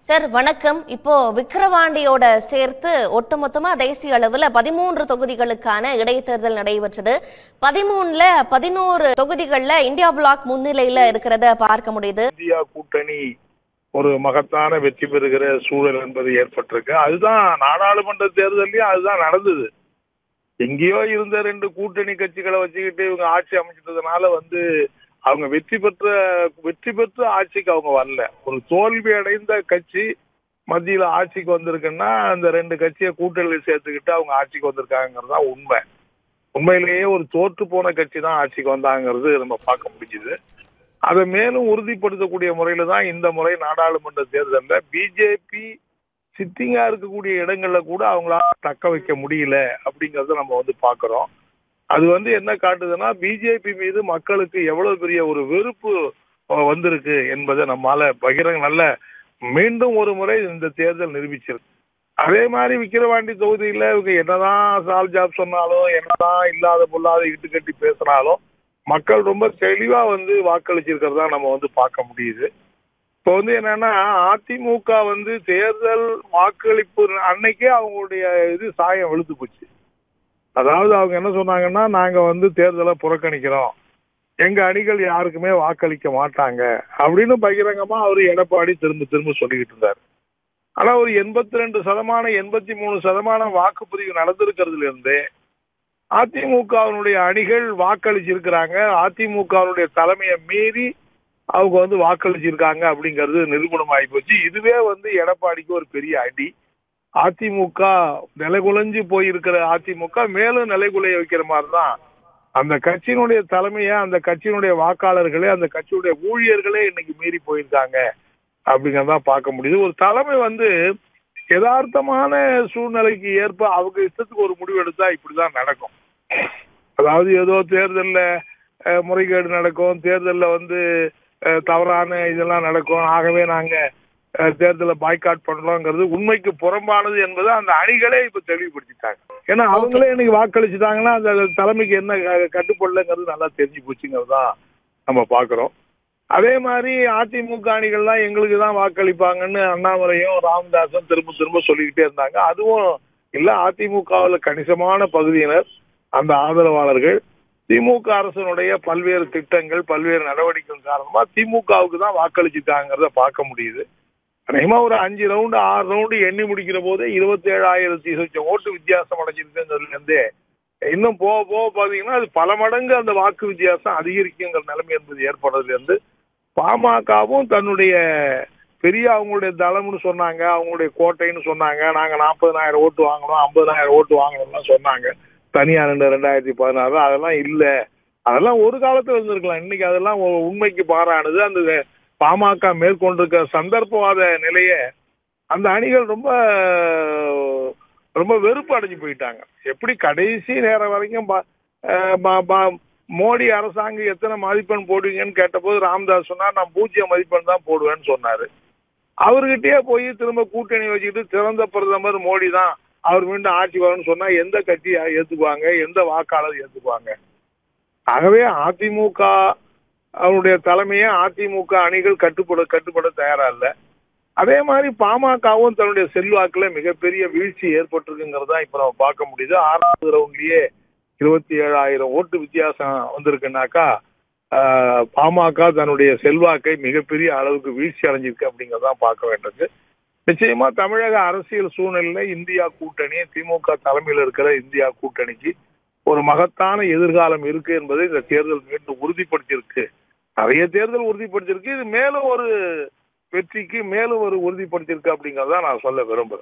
Sir வணக்கம். இப்போ விக்கிரவாண்டியோட சேர்த்து ஒட்டுமொத்தமா தேசிய அளவுல 13 தொகுதிகளுக்கான இடைத்தேர்தல் நடைபெற்றது. 13ல 11 தொகுதிகள்ல இந்தியா பிளாக் முன்னிலையில இருக்கிறத பார்க்க முடியுது. இந்தியா கூட்டணி ஒரு மகத்தான வெற்றி பெறுகிற சூழல் என்பது ஏற்பட்டிருக்கு. அதுதான் நாடாளுமன்ற தேர்தலையும் அதுதான் நடந்தது. எங்கேயோ இருந்த ரெண்டு கூட்டணி கட்சிகளை வச்சுக்கிட்டு இவங்க ஆட்சி அமைச்சிட்டதுனால அவங்க வெற்றி பெற்ற ஆட்சிக்கு அவங்க வரல. ஒரு தோல்வி அடைந்த கட்சி மத்தியில ஆட்சிக்கு வந்திருக்குன்னா அந்த ரெண்டு கட்சியை கூட்டணியில் சேர்த்துக்கிட்டு அவங்க ஆட்சிக்கு வந்திருக்காங்கிறது தான் உண்மை. உண்மையிலேயே ஒரு தோற்று போன கட்சி தான் ஆட்சிக்கு வந்தாங்கிறது நம்ம பார்க்க முடிஞ்சுது. அதை மேலும் உறுதிப்படுத்தக்கூடிய முறையில தான் இந்த முறை நாடாளுமன்ற தேர்தலில் பிஜேபி சிட்டிங்கா இருக்கக்கூடிய இடங்கள்ல கூட அவங்களால தக்க வைக்க முடியல அப்படிங்கறத நம்ம பாக்குறோம். அது என்ன காட்டுதுன்னா பிஜேபி மீது மக்களுக்கு எவ்வளவு பெரிய ஒரு வெறுப்பு வந்திருக்கு என்பதை நம்மால நல்ல மீண்டும் ஒரு முறை இந்த தேர்தல் நிரூபிச்சிருக்கு. அதே மாதிரி விக்கிரவாண்டி தொகுதியில இவங்க என்னதான் சால்ஜாப் சொன்னாலும் என்னதான் இல்லாத பொல்லாத இட்டு கட்டி பேசினாலும் மக்கள் ரொம்ப தெளிவா வாக்களிச்சிருக்கிறதா நம்ம பார்க்க முடியுது. இப்போ என்னன்னா அதிமுக தேர்தல் வாக்களிப்பு அன்னைக்கே அவங்களுடைய சாயம் வெளுத்து போச்சு. அதாவது அவங்க என்ன சொன்னாங்கன்னா, நாங்க தேர்தலை புறக்கணிக்கிறோம், எங்க அணிகள் யாருக்குமே வாக்களிக்க மாட்டாங்க அப்படின்னு பகிரங்கமா அவரு எடப்பாடி திரும்ப சொல்லிக்கிட்டு இருந்தாரு. ஆனா ஒரு 82% 83% வாக்குப்பதிவு நடந்திருக்கிறதுல இருந்தே அதிமுகவினுடைய அணிகள் வாக்களிச்சிருக்கிறாங்க. அதிமுகவினுடைய தலைமையை மீறி அவங்க வாக்களிச்சிருக்காங்க அப்படிங்கிறது நிரூபணம் ஆகி போச்சு. இதுவே எடப்பாடிக்கு ஒரு பெரிய அடி. அதிமுக நிலைகுலைஞ்சு போயிருக்கிற அதிமுக மேலும் நிலைகுலைய வைக்கிற மாதிரிதான் அந்த கட்சியினுடைய தலைமைய, அந்த கட்சியினுடைய வாக்காளர்களே, அந்த கட்சியுடைய ஊழியர்களே இன்னைக்கு மீறி போயிருக்காங்க அப்படிங்கறதான் பார்க்க முடியுது. ஒரு தலைமை யதார்த்தமான சூழ்நிலைக்கு ஏற்ப அவங்க இஷ்டத்துக்கு ஒரு முடிவு எடுத்தா இப்படிதான் நடக்கும். அதாவது ஏதோ தேர்தல்ல முறைகேடு நடக்கும், தேர்தல்ல தவறான இதெல்லாம் நடக்கும், ஆகவே நாங்க தேர்தலை பாய்காட் பண்றோங்கிறது உண்மைக்கு புறம்பானது என்பதை அந்த அணிகளே இப்ப தெளிவுபடுத்திட்டாங்க. ஏன்னா அவங்களே இன்னைக்கு வாக்களிச்சுட்டாங்கன்னா அந்த தலைமைக்கு என்ன கட்டுப்படலைங்கிறது நல்லா தெரிஞ்சு போச்சுங்கிறது தான் நம்ம பாக்குறோம். அதே மாதிரி அதிமுக அணிகள்லாம் எங்களுக்கு தான் வாக்களிப்பாங்கன்னு அண்ணாமலையும் ராமதாசும் திரும்ப சொல்லிக்கிட்டே இருந்தாங்க. அதுவும் இல்ல, அதிமுகவில் கணிசமான பகுதியினர் அந்த ஆதரவாளர்கள் திமுக அரசனுடைய பல்வேறு திட்டங்கள், பல்வேறு நடவடிக்கைகள் காரணமா திமுகவுக்கு தான் வாக்களிச்சுட்டாங்கிறத பார்க்க முடியுது. அநேகமா ஒரு 5 ரவுண்டு 6 ரவுண்டு எண்ணி முடிக்கிற போதே 27,000 ஓட்டு வித்தியாசம் அடைஞ்சிருக்குங்கிறதுல இருந்தே இன்னும் போக பாத்தீங்கன்னா அது பல மடங்கு அந்த வாக்கு வித்தியாசம் அதிகரிக்குங்கிற நிலைமை என்பது ஏற்படுறதுல இருந்து பாமகவும் தன்னுடைய பெரிய அவங்களுடைய தளம்னு சொன்னாங்க, அவங்களுடைய கோட்டைன்னு சொன்னாங்க, நாங்க 40,000 ஓட்டு வாங்கணும், 50,000 ஓட்டு வாங்கணும்லாம் சொன்னாங்க தனியா 2016. அதெல்லாம் இல்ல, அதெல்லாம் ஒரு காலத்துல இருந்திருக்கலாம். இன்னைக்கு அதெல்லாம் உண்மைக்கு பாரானது. அந்த பாமக மேற்கொண்டிருக்கிற சந்தர்ப்பவாத நிலைய அந்த அணிகள் ரொம்ப ரொம்ப வெறுப்பு அடைஞ்சு போயிட்டாங்க. எப்படி கடைசி நேரம் வரைக்கும் மோடி அரசாங்கம் எத்தனை மதிப்பெண் போடுவீங்கன்னு கேட்டபோது ராமதாஸ் சொன்னார், நான் 0 மதிப்பெண் தான் போடுவேன்னு சொன்னாரு. அவர்கிட்டயே போய் திரும்ப கூட்டணி வச்சுக்கிட்டு சிறந்த பிரதமர் மோடி தான், அவர் மீண்டும் ஆட்சி வரும்னு சொன்னா எந்த கட்சி ஏத்துக்குவாங்க, எந்த வாக்காளர் ஏத்துக்குவாங்க? ஆகவே அதிமுக அவருடைய தலைமையை அதிமுக அணிகள் கட்டுப்பட தயாரா இல்ல. அதே மாதிரி பாமகவும் தன்னுடைய செல்வாக்குல மிகப்பெரிய வீழ்ச்சி ஏற்பட்டிருக்குங்கிறதா இப்ப நம்ம பார்க்க முடியுது. 6வது ரவுண்ட்லயே 27,000 ஓட்டு வித்தியாசம் வந்திருக்குனாக்கா பாமக தன்னுடைய செல்வாக்கை மிகப்பெரிய அளவுக்கு வீழ்ச்சி அடைஞ்சிருக்கு அப்படிங்கறதான் பார்க்க வேண்டியது. நிச்சயமா தமிழக அரசியல் சூழ்நிலை இந்தியா கூட்டணி, திமுக தலைமையில் இருக்கிற இந்தியா கூட்டணிக்கு ஒரு மகத்தான எதிர்காலம் இருக்கு என்பதை இந்த தேர்தல் மீண்டும் உறுதிப்படுத்தியிருக்கு. நிறைய தேர்தல் உறுதிப்படுத்தியிருக்கு. இது மேலும் ஒரு வெற்றிக்கு மேலும் ஒரு உறுதிப்படுத்தியிருக்கு அப்படிங்கறத நான் சொல்ல விரும்புறேன்.